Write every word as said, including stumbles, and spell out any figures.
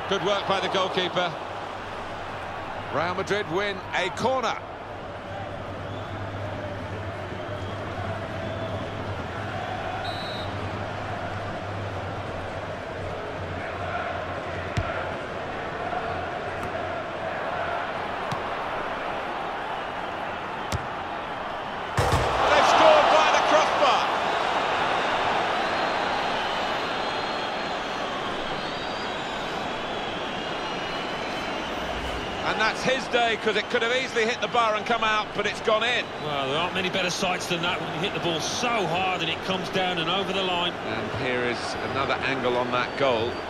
Good work by the goalkeeper. Real Madrid win a corner. They've scored by the crossbar. And that's his day, because it could have easily hit the bar and come out, but it's gone in. Well, there aren't many better sights than that when you hit the ball so hard and it comes down and over the line. And here is another angle on that goal.